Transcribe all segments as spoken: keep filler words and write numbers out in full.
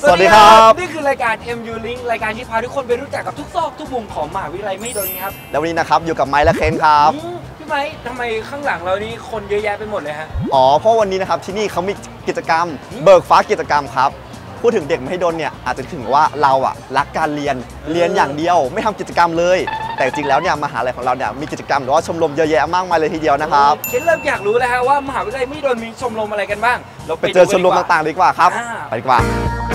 สวัสดีครับนี่คือรายการ เอ็ม ยู Link รายการที่พาทุกคนไปรู้จักกับทุกซอกทุกมุมของมหาวิทยาลัยมหิดลครับแล้ววันนี้นะครับอยู่กับไมค์และเคนครับพี่ไมค์ทำไมข้างหลังเรานี่คนเยอะแยะไปหมดเลยฮะอ๋อเพราะวันนี้นะครับที่นี่เขามีกิจกรรมเบิกฟ้ากิจกรรมครับพูดถึงเด็กมหิดลเนี่ยอาจจะถึงว่าเราอ่ะรักการเรียนเรียนอย่างเดียวไม่ทำกิจกรรมเลยแต่จริงแล้วเนี่ยมหาลัยของเราเนี่ยมีกิจกรรมหรือว่าชมรมเยอะแยะมากมายเลยทีเดียวนะครับเคนเริ่มอยากรู้แล้วฮะว่ามหาวิทยาลัยมหิดลมีชมรมอะไรกันบ้างเราไปเจอชมรมต่างๆดีกว่าครับไปดีกว่า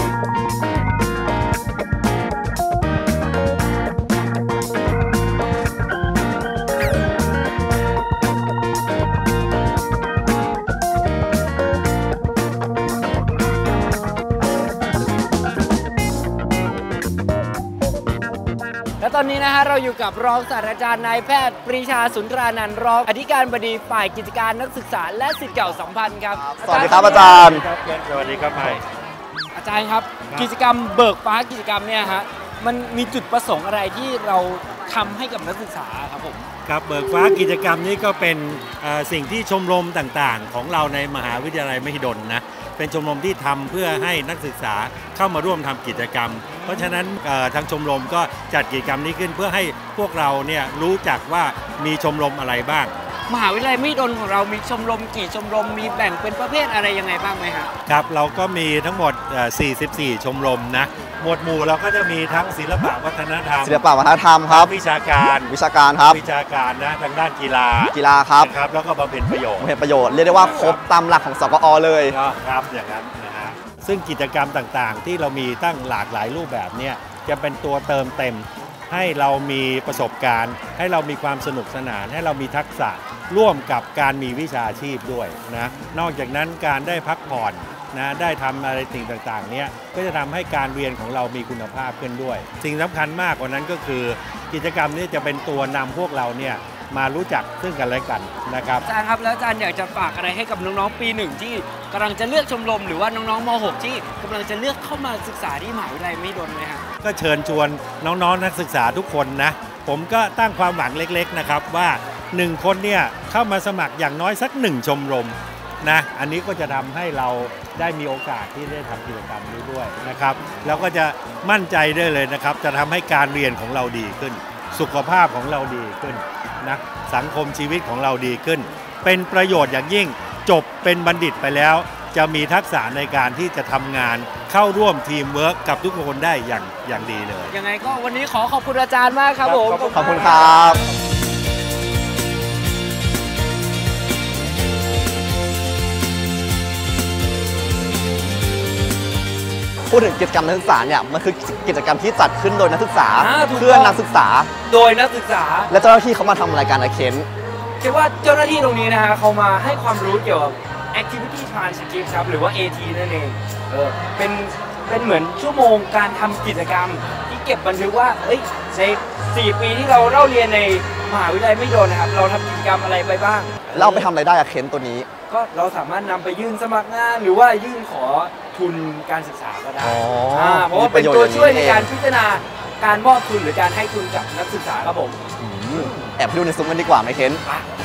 และตอนนี้นะฮะเราอยู่กับรองศาสตราจารย์นายแพทย์ปรีชาสุนทรานันท์รองอธิการบดีฝ่ายกิจการนักศึกษาและศิษย์เก่าสัมพันธ์ครับสวัสดีครับอาจารย์สวัสดีครับไมค์อาจารย์ครับกิจกรรมเบิกฟ้ากิจกรรมเนี่ยฮะมันมีจุดประสงค์อะไรที่เราทำให้กับนักศึกษาครับผมครับเบิกฟ้ากิจกรรมนี้ก็เป็นสิ่งที่ชมรมต่างๆของเราในมหาวิทยาลัยมหิดลนะเป็นชมรมที่ทำเพื่อให้นักศึกษาเข้ามาร่วมทำกิจกรรมเพราะฉะนั้นทางชมรมก็จัดกิจกรรมนี้ขึ้นเพื่อให้พวกเราเนี่ยรู้จักว่ามีชมรมอะไรบ้างมหาวิทยาลัยมหิดลของเรามีชมรมกี่ชมรมมีแบ่งเป็นประเภทอะไรยังไงบ้างไหมครับครับเราก็มีทั้งหมดสี่สิบสี่ชมรมนะหมวดหมู่เราก็จะมีทั้งศิลปะวัฒนธรรมศิลปะวัฒนธรรมครับวิชาการวิชาการครับวิชาการนะทางด้านกีฬากีฬาครับครับแล้วก็บำเพ็ญประโยชน์บำเพ็ญประโยชน์เรียกได้ว่าครบตามหลักของสกอเลยครับอย่างนั้นนะฮะซึ่งกิจกรรมต่างๆที่เรามีตั้งหลากหลายรูปแบบเนี่ยจะเป็นตัวเติมเต็มให้เรามีประสบการณ์ให้เรามีความสนุกสนานให้เรามีทักษะร่วมกับการมีวิชาชีพด้วยนะนอกจากนั้นการได้พักผ่อนนะได้ทำอะไรสิ่งต่างๆเนี้ยก็จะทำให้การเรียนของเรามีคุณภาพขึ้นด้วยสิ่งสำคัญมากกว่านั้นก็คือกิจกรรมนี้จะเป็นตัวนำพวกเราเนี่ยมารู้จักซึ่งกันและกันนะครับอาจารย์ครับแล้วอาจารย์อยากจะฝากอะไรให้กับน้องๆปีหนึ่งที่กำลังจะเลือกชมรมหรือว่าน้องๆม หกที่กำลังจะเลือกเข้ามาศึกษาที่มหาวิทยาลัยมหิดลไหมครับก็เชิญชวนน้องๆนักศึกษาทุกคนนะผมก็ตั้งความหวังเล็กๆนะครับว่าหนึ่งคนเนี่ยเข้ามาสมัครอย่างน้อยสักหนึ่งชมรมนะอันนี้ก็จะทำให้เราได้มีโอกาสที่ได้ทำกิจกรรมนี้ด้วยนะครับแล้วก็จะมั่นใจได้เลยนะครับจะทำให้การเรียนของเราดีขึ้นสุขภาพของเราดีขึ้นนะสังคมชีวิตของเราดีขึ้นเป็นประโยชน์อย่างยิ่งจบเป็นบัณฑิตไปแล้วจะมีทักษะในการที่จะทำงานเข้าร่วมทีมเวิร์กกับทุกคนได้อย่างอย่างดีเลยยังไงก็วันนี้ขอขอบคุณอาจารย์มากครับผมขอบคุณครับพูดถึงกิจกรรมนักศึกษาเนี่ยมันคือกิจกรรมที่จัดขึ้นโดยนักศึกษาเพื่อนักศึกษาโดยนักศึกษาและเจ้าหน้าที่เขามาทำรายการอะเคนคิดว่าเจ้าหน้าที่ตรงนี้นะฮะเขามาให้ความรู้เกี่ยวกับ activity transcript ครับหรือว่า เอ ที นั่นเองเออเป็นเป็นเหมือนชั่วโมงการทำกิจกรรมที่เก็บบันทึกว่าเอ้ยในสี่ปีที่เราเล่าเรียนในมหาวิทยาลัยมหิดลนะครับเราทำกิจกรรมอะไรไปบ้างเราไปทำอะไรได้อะเคนตัวนี้ก็เราสามารถนำไปยื่นสมัครงานหรือว่ายื่นขอทุนการศึกษาก็ได้เพราะว่าเป็นตัวช่วยในการพิจารณาการมอบทุนหรือการให้ทุนกับนักศึกษาครับผมแอบไปดูในซุ้มกันดีกว่าไหมเคน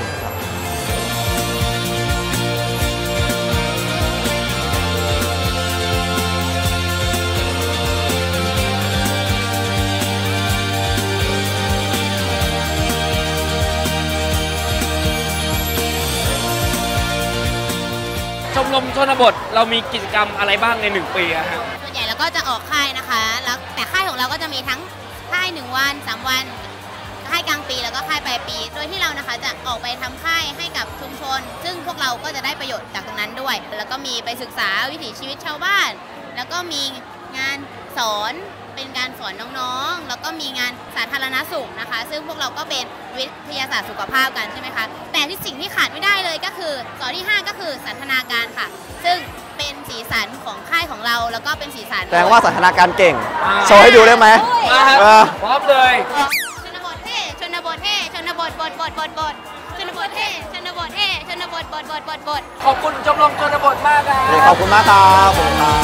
ชมรมชนบทเรามีกิจกรรมอะไรบ้างในหนึ่งปีอะฮะส่วนใหญ่เราก็จะออกค่ายนะคะแล้วแต่ค่ายของเราก็จะมีทั้งค่ายหนึ่งวันสามวันค่ายกลางปีแล้วก็ค่ายปลายปีโดยที่เรานะคะจะออกไปทำค่ายให้กับชุมชนซึ่งพวกเราก็จะได้ประโยชน์จากตรงนั้นด้วยแล้วก็มีไปศึกษาวิถีชีวิตชาวบ้านแล้วก็มีงานสอนเป็นการสอนน้องๆแล้วก็มีงานสาธารณสุขนะคะซึ่งพวกเราก็เป็นวิทยาศาสตร์สุขภาพกันใช่ไหมคะแต่ที่สิ่งที่ขาดไม่ได้เลยก็คือสอนที่ห้าก็คือสันทนาการค่ะซึ่งเป็นสีสันของค่ายของเราแล้วก็เป็นสีสันแปลว่าสันทนาการเก่งโชว์ให้ดูได้ไหมพร้อมเลยชนบทเท่ชนบทเท่ชนบทบทบทบทบทชนบทเท่ชนบทเท่ชนบทบทบทบทบทขอบคุณชมรมชนบทมากครับขอบคุณมากครับขอบคุณครับ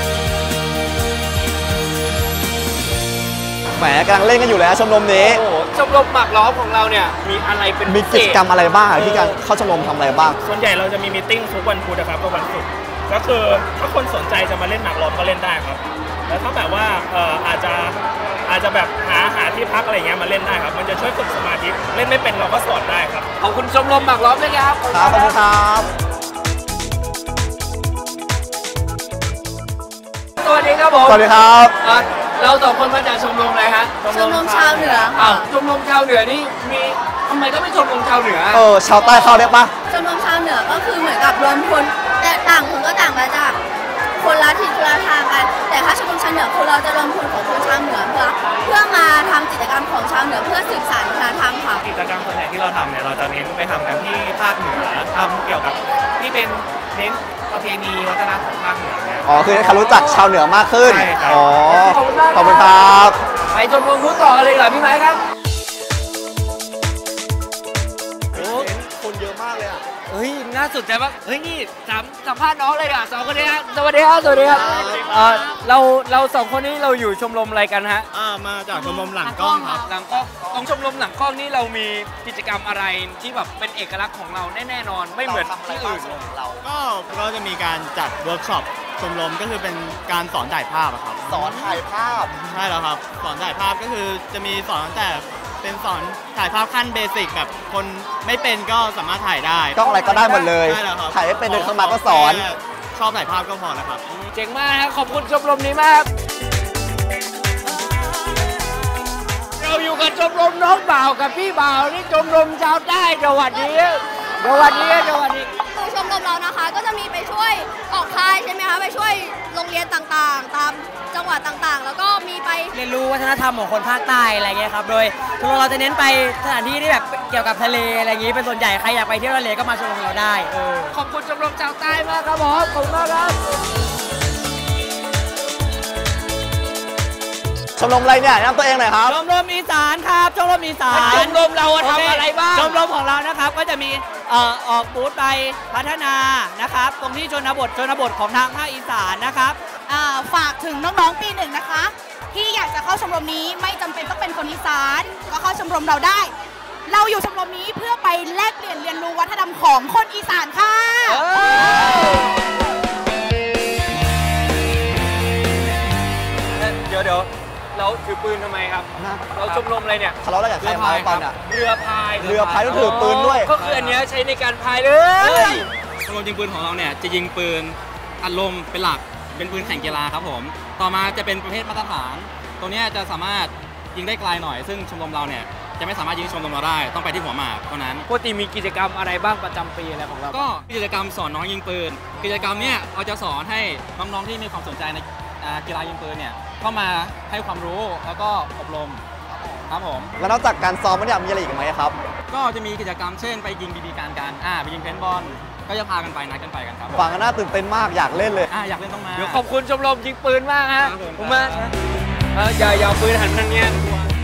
แหมกำลังเล่นกันอยู่เลยนะชมรมนี้ชมรมหมากล้อมของเราเนี่ยมีอะไรเป็นมีกิจกรรมอะไรบ้างที่การเข้าชมรมทำอะไรบ้างส่วนใหญ่เราจะมีมีติ้งทุกวันพุธนะครับกับวันศุกร์ก็คือถ้าคนสนใจจะมาเล่นหมากล้อมก็เล่นได้ครับแล้วถ้าแบบว่าเอ่ออาจจะอาจจะแบบหาหาที่พักอะไรเงี้ยมาเล่นได้ครับมันจะช่วยฝึกสมาธิเล่นไม่เป็นเราก็สอนได้ครับขอบคุณชมรมหมากล้อมด้วยครับครับขอบคุณครับสวัสดีครับผมสวัสดีครับอ่ะเราสองคนมาจากชมรมอะไรฮะชมรมชาวเหนืออ้าวชมรมชาวเหนือนี่มีทำไมต้องเป็นชมรมชาวเหนือเออชาวใต้เข้าได้ปะชมรมชาวเหนือก็คือเหมือนกับรวมคนแต่ต่างคนก็ต่างมาจากคนละทิศคนละทางกัน แต่ถ้าชมรมชาวเหนือคือเราจะรวมคนของคนชาวเหนือเพื่อเพื่อมาทำกิจกรรมของชาวเหนือเพื่อสืบสานวัฒนธรรมค่ะกิจกรรมส่วนใหญ่ที่เราทำเนี่ยเราจะเน้นไปทำกันที่ภาคเหนือทำเกี่ยวกับที่เป็นเน้นประเพณีวัฒนธรรมภาคเหนือเนี่ยอ๋อคือให้เขารู้จักชาวเหนือมากขึ้นใช่ครับอ๋อขอบคุณมากขอบคุณครับไปชมรมรู้ต่อกันเลยเหรอพี่ไม้ครับโอ้คนเยอะมากเลยอ่ะเฮ้ยน่าสนใจมากเฮ้ยนี่สัมสัมภาษณ์น้องเลยอ่ะสองคนนี้ฮะสวัสดีครับสวัสดีครับเอ่อเราเราสองคนนี้เราอยู่ชมรมอะไรกันฮะอ่ามาจากชมรมหลังกล้องครับหลังกล้องตรงชมรมหลังกล้องนี่เรามีกิจกรรมอะไรที่แบบเป็นเอกลักษณ์ของเราแน่ๆนอนไม่เหมือนที่อื่นเลยก็ก็จะมีการจัดเวิร์กช็อปชมรมก็คือเป็นการสอนถ่ายภาพอะครับสอนถ่ายภาพใช่แล้วครับสอนถ่ายภาพก็คือจะมีสอนตั้งแต่เป็นสอนถ่ายภาพขั้นเบสิกแบบคนไม่เป็นก็สามารถถ่ายได้กล้องอะไรก็ได้หมดเลยใช่แล้วครับถ่ายให้เป็นเดินเข้ามาก็สอนแค่ชอบถ่ายภาพก็พอแล้วครับเจ๋งมากครับขอบคุณชมรมนี้มากครับเราอยู่กับชมรมน้องบ่าวกับพี่บ่าวนี่ชมรมชาวใต้สวัสดีสวัสดีสวัสดีคือชมรมเรานะคะก็จะมีไปช่วยออกค่ายใช่ไหมคะไปช่วยโรงเรียนต่างๆ ตามจังหวัดต่างๆ แล้วก็มีไปเรียนรู้วัฒนธรรมของคนภาคใต้อะไรเงี้ยครับโดยชมรมเราจะเน้นไปสถานที่ที่แบบเกี่ยวกับทะเลอะไรอย่างงี้เป็นส่วนใหญ่ใครอยากไปเที่ยวทะเลก็มาชมรมเราได้เออขอบคุณชมรมชาวใต้มากครับผมขอบคุณมากครับชมรมอะไรเนี่ยแนะนำตัวเองหน่อยครับชมรมอีสานครับชมรมอีสานชมรมเราอะทำอะไรบ้างชมรมของเรานะครับก็จะมีเอ่อออกบูธไปพัฒนานะครับตรงที่ชนบทชนบทของทางภาคอีสานนะครับอ่าฝากถึงน้องๆปีหนึ่งนะคะ ที่อยากจะเข้าชมรมนี้ไม่จำเป็นต้องเป็นคนอีสานก็เข้าชมรมเราได้ เราอยู่ชมรมนี้เพื่อไปแลกเปลี่ยนเรียนรู้วัฒนธรรมของคนอีสานค่ะเดี๋ยวเดี๋ยวเราถือปืนทำไมครับ เราชมรมอะไรเนี่ยทะเลาะอะไรกับใครมาก่อนอ่ะเรือพายเรือพายต้องถือปืนด้วยก็คืออันเนี้ยใช้ในการพายเลยชมรมยิงปืนของเราเนี่ยจะยิงปืนอัดลมเป็นหลักเป็นปืนแข่งกีฬาครับผมต่อมาจะเป็นประเภทมาตรฐานตรงเนี้ยจะสามารถยิงได้ไกลหน่อย ซึ่งชมรมเราเนี่ยจะไม่สามารถยิงชมรมเราได้ต้องไปที่หัวหมากเท่านั้นปกติมีกิจกรรมอะไรบ้างประจำปีอะไรของเราก็กิจกรรมสอนน้องยิงปืน กิจกรรมเนี่ยเราจะสอนให้น้องๆที่มีความสนใจในอ่ากีฬายิงปืนเนี่ยเข้ามาให้ความรู้แล้วก็อบรมครับผมแล้วนอกจากการซ้อมมันเนี่ยมีอะไรอีกไหมครับก็จะมีกิจกรรมเช่นไปยิงบีบีกันกันอ่าไปยิงเพนบอลก็จะพากันไปนัดกันไปกันครับฟังก็น่าตื่นเต้นมากอยากเล่นเลยอ่าอยากเล่นต้องมาเดี๋ยวขอบคุณชมรมยิงปืนมากฮะครับผมผมมาเอออย่าอย่าเอาปืนหันทางเนี้ย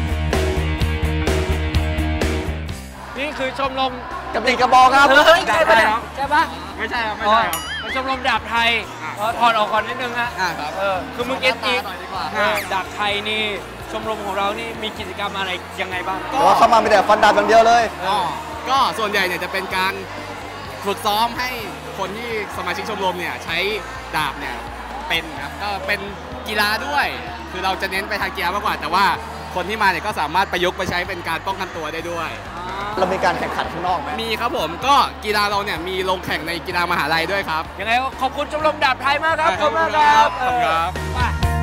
นี่คือชมรมกับตีกระบอกครับเฮ้ยใช่ปะเนี่ยใช่ปะไม่ใช่ครับไม่ใช่ครับมันชมรมดาบไทยอ่ะเออถอดออกก่อนนิดนึงฮะอ่าครับเออคือมึงเก็ตอีกหน่อยดีกว่าเออดาบไทยนี่ชมรมของเรานี่มีกิจกรรมอะไรยังไงบ้างแต่ว่าเข้ามาไม่แต่ฟันดาบอย่างเดียวเลยก็ก็ส่วนใหญ่เนี่ยจะเป็นการฝึกซ้อมให้คนที่สมาชิกชมรมเนี่ยใช้ดาบเนี่ยเป็นครับก็เป็นกีฬาด้วย คือเราจะเน้นไปทางกีฬามากกว่า แต่ว่าคนที่มาเนี่ยก็สามารถประยุกต์ไปใช้เป็นการป้องกันตัวได้ด้วยเรามีการแข่งขันข้างนอกไหมมีครับผมก็กีฬาเราเนี่ยมีลงแข่งในกีฬามหาลัยด้วยครับยังไงก็ขอบคุณชมรมดาบไทยมากครับขอบคุณมากครับขอบคุณครับไป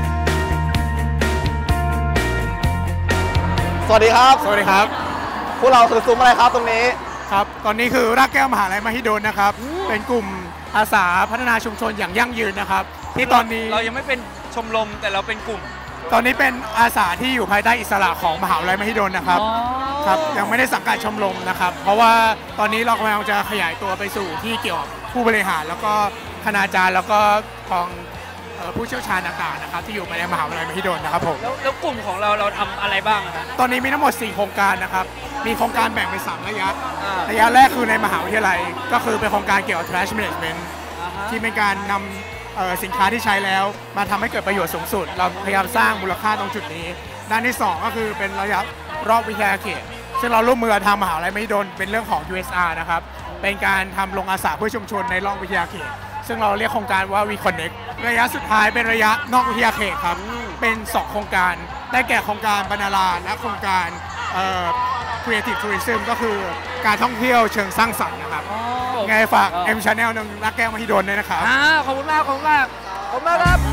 สวัสดีครับสวัสดีครับพวกเราคือซุ้มอะไรครับตรงนี้ครับ ตอนนี้คือรากแก้วมหาลัยมหิดลนะครับ เป็นกลุ่มอาสาพัฒนาชุมชนอย่างยั่งยืนนะครับ ที่ตอนนี้เรายังไม่เป็นชมรมแต่เราเป็นกลุ่มตอนนี้เป็นอาสาที่อยู่ภายใต้อิสระของมหาวิทยาลัยมหิดลนะครับ ครับ ยังไม่ได้สังกัดชมรมนะครับ เพราะว่าตอนนี้เรากำลังจะขยายตัวไปสู่ที่เกี่ยวกับผู้บริหาร แล้วก็คณาจารย์แล้วก็กองเอ่อผู้เชี่ยวชาญต่างๆนะครับที่อยู่ภายในมหาวิทยาลัยมหิดลนะครับผมแล้วแล้วกลุ่มของเราเราทำอะไรบ้างอะฮะตอนนี้มีทั้งหมดสี่โครงการนะครับ มีโครงการแบ่งเป็นสามระยะอ่าระยะแรกคือในมหาวิทยาลัยก็คือเป็นโครงการเกี่ยวกับ trash management อ่าฮะที่เป็นการนำเอ่อสินค้าที่ใช้แล้วมาทำให้เกิดประโยชน์สูงสุด เราพยายามสร้างมูลค่าตรงจุดนี้ ด้านที่สองก็คือเป็นระยะรอบวิทยาเขต ซึ่งเราร่วมมือกับทางมหาวิทยาลัยมหิดลเป็นเรื่องของ ยู เอส อาร์ นะครับ เป็นการทำโรงอาสาเพื่อชุมชนในรอบวิทยาเขตซึ่งเราเรียกโครงการว่า We Connect ระยะสุดท้ายเป็นระยะนอกวิทยาเขตครับเป็นสองโครงการได้แก่โครงการบรรณาราและโครงการเอ่อ Creative Tourism ก็คือการท่องเที่ยวเชิงสร้างสรรค์นะครับไงฝาก M Channel นึงรักแก้วมหิดลด้วยนะครับขอบคุณมากขอบคุณมากขอบคุณมากครับ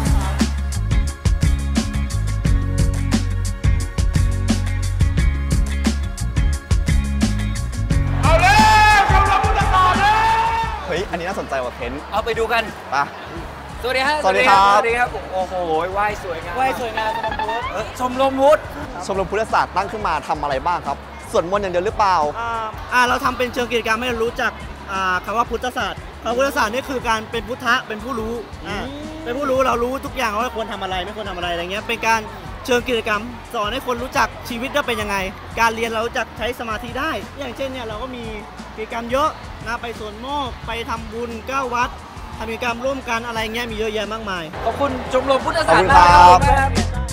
เอาเลยชมรมพุทธศาสตร์เลยเฮ้ยอันนี้น่าสนใจว่ะเพ้นเอาไปดูกันปะสวัสดีครับสวัสดีครับสวัสดีครับโอ้โหไหว้สวยงามไหว้สวยงามชมรมพุทธชมรมพุทธศาสตร์ตั้งขึ้นมาทำอะไรบ้างครับสวดมนต์อย่างเดียวหรือเปล่าอ่าเราทำเป็นเชิงกิจกรรมให้เรารู้จักคำว่าพุทธศาสตร์คำว่าพุทธศาสตร์นี่คือการเป็นพุทธะเป็นผู้รู้เป็นผู้รู้เรารู้ทุกอย่างว่าควรทำอะไรไม่ควรทำอะไรอะไรเงี้ยเป็นการเชิงกิจกรรมสอนให้คนรู้จักชีวิตว่าเป็นยังไงการเรียนเรารู้จักใช้สมาธิได้อย่างเช่นเนี่ยเราก็มีกิจกรรมเยอะนะไปสวนโมกไปทำบุญเก้าวัดทำกิจกรรมร่วมกันอะไรเงี้ยมีเยอะแยะมากมายขอบคุณชมรมพุทธศาสตร์มากครับ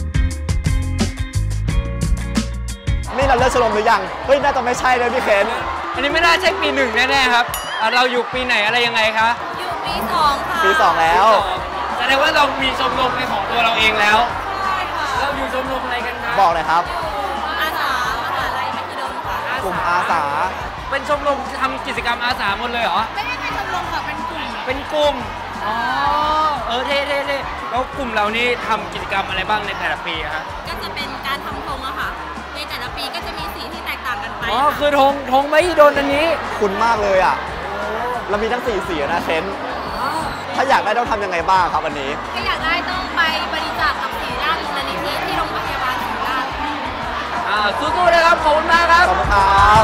นี่เราเลิกชมรมหรือยังเฮ้ยน่าจะไม่ใช่เลยพี่เคนอันนี้ไม่น่าใช่ปีหนึ่งแน่ๆครับเราอยู่ปีไหนอะไรยังไงคะอยู่ปีสองค่ะปีสองแล้วแสดงว่าเรามีชมรมเป็นของตัวเราเองแล้วเราอยู่ชมรมอะไรกันครับบอกเลยครับอาสามหาลัยมหิดลค่ะกลุ่มอาสาเป็นชมรมทำกิจกรรมอาสาหมดเลยเหรอไม่ได้เป็นชมรมค่ะเป็นกลุ่มเป็นกลุ่มอ๋อเออเท่เท่เท่แล้วกลุ่มเรานี่ทำกิจกรรมอะไรบ้างในแต่ละปีครับก็จะเป็นการทำธงอะค่ะในแต่ละปีก็จะมีสีที่แตกต่างกันไปอ๋อคือธงธงไม่โดนอันนี้คุณมากเลยอ่ะเรามีทั้งสี่สีนะเคนถ้าอยากได้ต้องทำยังไงบ้างครับวันนี้ถ้าอยากได้ต้องไปบริจาคกับสีราชมูลนิธิที่โรงพยาบาลศรีราชอ่าสู้ๆนะครับขอบคุณมากครับขอบคุณครับ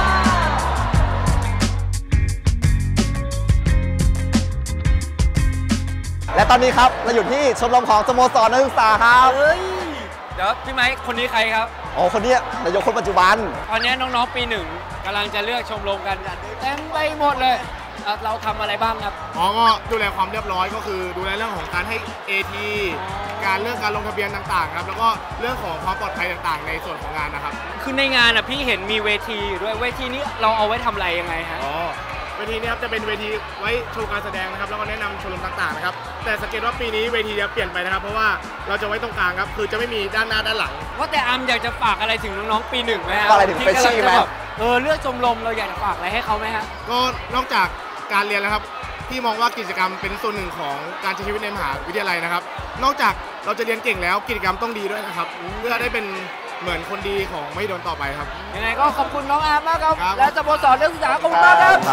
และตอนนี้ครับเราอยู่ที่ชมรมของสโมสรนักศึกษาครับเดี๋ยวพี่ไม้คนนี้ใครครับอ๋อคนนี้นายกคนปัจจุบันตอนนี้น้องๆปีหนึ่งกำลังจะเลือกชมรมกันเต็มไปหมดเลยเราทำอะไรบ้างครับอ๋อก็ดูแลความเรียบร้อยก็คือดูแลเรื่องของการให้ เอ ที การเรื่องการลงทะเบียนต่างๆครับแล้วก็เรื่องของความปลอดภัยต่างๆในส่วนของงานนะครับคือในงานอ่ะพี่เห็นมีเวทีด้วยเวทีนี้เราเอาไว้ทำอะไรยังไงฮะอ๋อเวทีนี้ครับจะเป็นเวทีไว้โชว์การแสดงนะครับแล้วก็แนะนำชมรมต่างๆนะครับแต่สังเกตว่าปีนี้เวทีจะเปลี่ยนไปนะครับเพราะว่าเราจะไว้ตรงกลางครับคือจะไม่มีด้านหน้าด้านหลังว่าแต่อัมอยากจะฝากอะไรถึงน้องๆปีหนึ่งไหมครับอะไรถึงเฟรชชี่ไหมเออเลือกชมรมเราอยากจะฝากอะไรให้เขาไหมฮะก็นอกจากการเรียนแล้วครับที่มองว่ากิจกรรมเป็นส่วนหนึ่งของการใช้ชีวิตในมหาวิทยาลัยนะครับนอกจากเราจะเรียนเก่งแล้วกิจกรรมต้องดีด้วยนะครับเพื่อได้เป็นเหมือนคนดีของมหิดลต่อไปครับยังไงก็ขอบคุณน้องอาร์มมากครับและสโมสรนักศึกษาขอบคุณมากครับ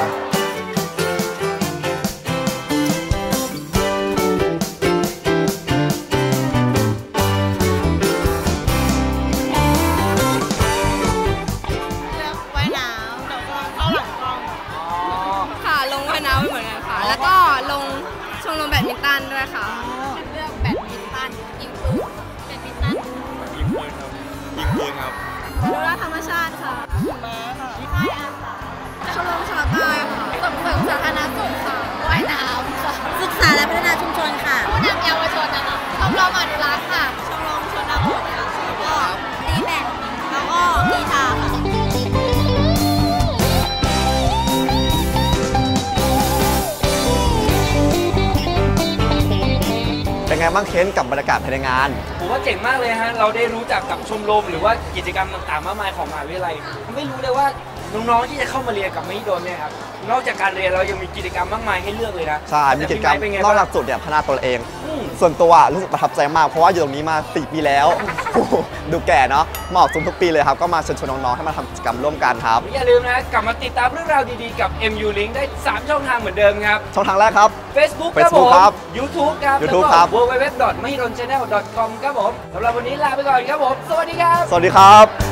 แล้วก็ลงชมรมแบดมินตันด้วยค่ะเลือกแบดมินตันยิงปืนแบดมินตันยิงปืนครับยิงปืนครับดูแลธรรมชาติค่ะม้าค่ะค่ายอาสาชมรมชาวใต้ค่ะส่งเสริมสาธารณสุขค่ะว่ายน้ำค่ะศึกษาและพัฒนาชุมชนค่ะผู้นำเยาวชนนะคะชมรมอนุรักษ์ค่ะชมรมชนบทค่ะแล้วก็ตีแบดแล้วก็กีฬาค่ะเป็นไงบ้างเค้นกับบรรยากาศภายในงานผมว่าเจ๋งมากเลยฮะเราได้รู้จักกับชมรมหรือว่ากิจกรรมต่างๆมากมายของมหาวิทยาลัยไม่รู้เลยว่าน้องๆที่จะเข้ามาเรียนกับมหิดลเนี่ยครับนอกจากการเรียนเรายังมีกิจกรรมมากมายให้เลือกเลยนะใช่มีกิจกรรมนอกหลักสูตรเนี่ยพัฒนาตัวเองส่วนตัวรู้สึกประทับใจมากเพราะว่าอยู่ตรงนี้มาสี่ปีแล้วดูแก่เนาะเหมาะสมทุกปีเลยครับก็มาเชิญชวนน้องๆให้มาทำกิจกรรมร่วมกันครับอย่าลืมนะกลับมาติดตามเรื่องราวดีๆกับ เอ็ม ยู Link ได้สามช่องทางเหมือนเดิมครับช่องทางแรกครับ Facebook ครับผม YouTube ครับ YouTube ครับดับเบิลยู ดับเบิลยู ดับเบิลยู ดอท มหิดล ชาแนล ดอท คอม ครับผมสำหรับวันนี้ลาไปก่อนครับผมสวัสดีครับสวัสดีครับ